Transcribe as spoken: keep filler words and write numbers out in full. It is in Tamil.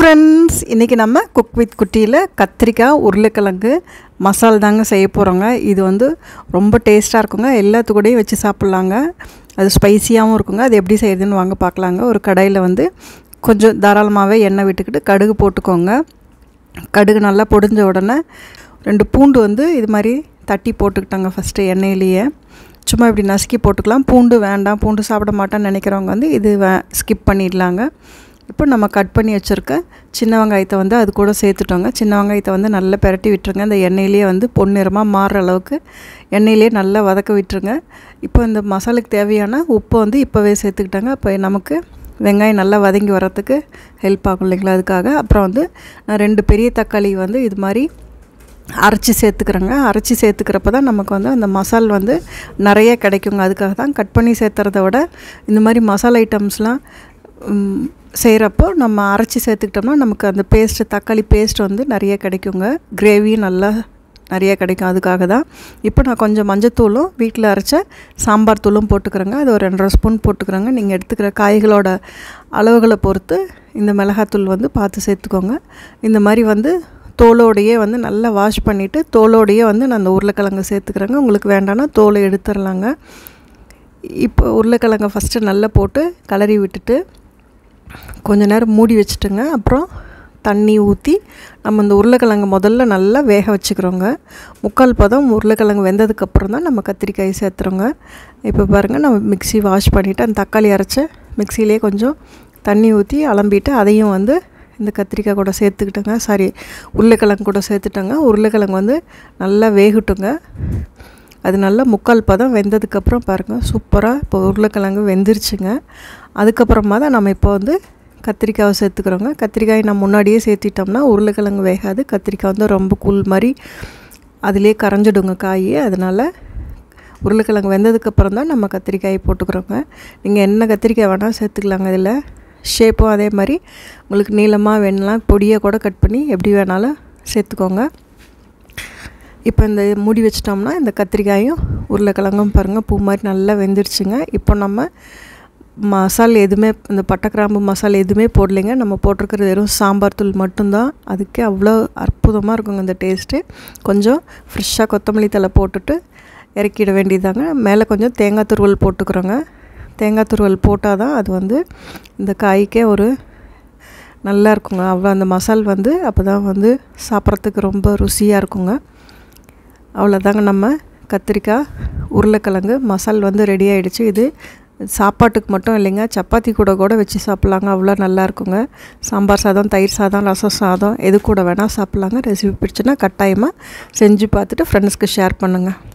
ஃப்ரெண்ட்ஸ், இன்றைக்கி நம்ம குக் வித் குட்டியில் கத்திரிக்காய் உருளைக்கிழங்கு மசால் தாங்க செய்ய போகிறோங்க. இது வந்து ரொம்ப டேஸ்ட்டாக இருக்குங்க. எல்லாத்துக்கூடையும் வச்சு சாப்பிட்லாங்க. அது ஸ்பைசியாகவும் இருக்குங்க. அது எப்படி செய்யுதுன்னு வாங்க பார்க்கலாங்க. ஒரு கடாயில் வந்து கொஞ்சம் தாராளமாகவே எண்ணெய் விட்டுக்கிட்டு கடுகு போட்டுக்கோங்க. கடுகு நல்லா பொடிஞ்ச உடனே ரெண்டு பூண்டு வந்து இது மாதிரி தட்டி போட்டுக்கிட்டாங்க. ஃபஸ்ட்டு எண்ணெயிலேயே சும்மா இப்படி நசுக்கி போட்டுக்கலாம். பூண்டு வேண்டாம், பூண்டு சாப்பிட மாட்டேன்னு நினைக்கிறவங்க வந்து இது வே ஸ்கிப் பண்ணிடலாங்க. இப்போ நம்ம கட் பண்ணி வச்சுருக்க சின்ன வெங்காயத்தை வந்து அது கூட சேர்த்துட்டோங்க. சின்ன வெங்காயத்தை வந்து நல்லா பெரட்டி விட்டுருங்க. இந்த எண்ணெயிலேயே வந்து பொன்னிறமாக மாறுற அளவுக்கு எண்ணெயிலே நல்லா வதக்க விட்டுருங்க. இப்போ இந்த மசாலுக்கு தேவையான உப்பை வந்து இப்போவே சேர்த்துக்கிட்டாங்க. அப்போ நமக்கு வெங்காயம் நல்லா வதங்கி வரத்துக்கு ஹெல்ப் ஆகும் இல்லைங்களா, அதுக்காக. அப்புறம் வந்து நான் ரெண்டு பெரிய தக்காளி வந்து இது மாதிரி அரைச்சி சேர்த்துக்கிறேங்க. அரைச்சி சேர்த்துக்கிறப்ப தான் நமக்கு வந்து அந்த மசால் வந்து நிறைய கிடைக்குங்க. அதுக்காக தான் கட் பண்ணி சேர்த்துறத விட இந்த மாதிரி மசாலா ஐட்டம்ஸ்லாம் செய்கிறப்போ நம்ம அரைச்சி சேர்த்துக்கிட்டோம்னா நமக்கு அந்த பேஸ்ட்டு தக்காளி பேஸ்ட் வந்து நிறைய கிடைக்குங்க. கிரேவியும் நல்லா நிறைய கிடைக்கும். அதுக்காக தான் இப்போ நான் கொஞ்சம் மஞ்சத்தூளும் வீட்டில் அரைச்ச சாம்பார் தூளும் போட்டுக்கிறேங்க. அது ஒரு ரெண்டரை ஸ்பூன் போட்டுக்கிறேங்க. நீங்கள் எடுத்துக்கிற காய்களோட அளவுகளை பொறுத்து இந்த மிளகாத்தூள் வந்து பார்த்து சேர்த்துக்கோங்க. இந்த மாதிரி வந்து தோலோடையே வந்து நல்லா வாஷ் பண்ணிவிட்டு தோலோடையே வந்து நான் அந்த உருளைக்கிழங்கு சேர்த்துக்கிறேங்க. உங்களுக்கு வேண்டாம்னா தோலை எடுத்துடலாங்க. இப்போ உருளைக்கிழங்கை ஃபஸ்ட்டு நல்லா போட்டு கலரி விட்டுட்டு கொஞ்ச நேரம் மூடி வச்சுட்டுங்க. அப்புறம் தண்ணி ஊற்றி நம்ம இந்த உருளைக்கிழங்கு முதல்ல நல்லா வேக வச்சுக்கிறோங்க. முக்கால் பதம் உருளைக்கிழங்கு வெந்ததுக்கப்புறம் தான் நம்ம கத்திரிக்காய் சேர்த்துறோங்க. இப்போ பாருங்கள், நம்ம மிக்ஸி வாஷ் பண்ணிவிட்டு அந்த தக்காளி அரைச்ச மிக்சியிலே கொஞ்சம் தண்ணி ஊற்றி அலம்பிட்டு அதையும் வந்து இந்த கத்திரிக்காய் கூட சேர்த்துக்கிட்டோங்க. சாரி, உருளைக்கிழங்கு கூட சேர்த்துட்டோங்க. உருளைக்கிழங்கு வந்து நல்லா வேகட்டுங்க. அது நல்லா முக்கால் பதம் வெந்ததுக்கப்புறம் பாருங்கள், சூப்பராக இப்போ உருளைக்கிழங்கு வெந்துருச்சுங்க. அதுக்கப்புறமா தான் நம்ம இப்போ வந்து கத்திரிக்காயை சேர்த்துக்கிறோங்க. கத்திரிக்காயை நம்ம முன்னாடியே சேர்த்திட்டோம்னா உருளைக்கிழங்கு வேகாது. கத்திரிக்காய் வந்து ரொம்ப கூழ் மாதிரி அதிலே கரைஞ்சிடுங்க காய். அதனால் உருளைக்கிழங்கு வெந்ததுக்கப்புறம் தான் நம்ம கத்திரிக்காயை போட்டுக்கிறோங்க. நீங்கள் என்ன கத்திரிக்காய் வேணால் சேர்த்துக்கலாங்க. இதில் ஷேப்பும் அதே மாதிரி உங்களுக்கு நீளமாக வேணலாம், பொடியை கூட கட் பண்ணி எப்படி வேணாலும் சேர்த்துக்கோங்க. இப்போ இந்த மூடி வச்சிட்டோம்னா இந்த கத்திரிக்காயும் உருளைக்கிழங்கும் பாருங்கள் பூ மாதிரி நல்லா வெந்துருச்சுங்க. இப்போ நம்ம மசால் எதுவுமே இந்த பட்டை கிராம்பு மசால் எதுவுமே போடலைங்க. நம்ம போட்டிருக்கிறது வெறும் சாம்பார் தூள் மட்டும்தான். அதுக்கே அவ்வளோ அற்புதமாக இருக்குங்க இந்த டேஸ்ட்டு. கொஞ்சம் ஃப்ரெஷ்ஷாக கொத்தமல்லி தழை போட்டுட்டு இறக்கிட வேண்டியதாங்க. மேலே கொஞ்சம் தேங்காய் துருவல் போட்டுக்கிறோங்க. தேங்காய் துருவல் போட்டால் தான் அது வந்து இந்த காய்க்கே ஒரு நல்லா இருக்குங்க. அவ்வளோ அந்த மசால் வந்து அப்போ தான் வந்து சாப்பிட்றதுக்கு ரொம்ப ருசியாக இருக்குங்க. அவ்வளோதாங்க, நம்ம கத்திரிக்காய் உருளைக்கிழங்கு மசால் வந்து ரெடி ஆகிடுச்சு. இது சாப்பாட்டுக்கு மட்டும் இல்லைங்க, சப்பாத்தி கூட கூட வச்சு சாப்பிட்லாங்க. அவ்வளோ நல்லா இருக்குங்க. சாம்பார் சாதம், தயிர் சாதம், ரசம் சாதம் எது கூட வேணால் சாப்பிட்லாங்க. ரெசிபி பிடிச்சுன்னா கட்டாயமாக செஞ்சு பார்த்துட்டு ஃப்ரெண்ட்ஸ்க்கு ஷேர் பண்ணுங்கள்.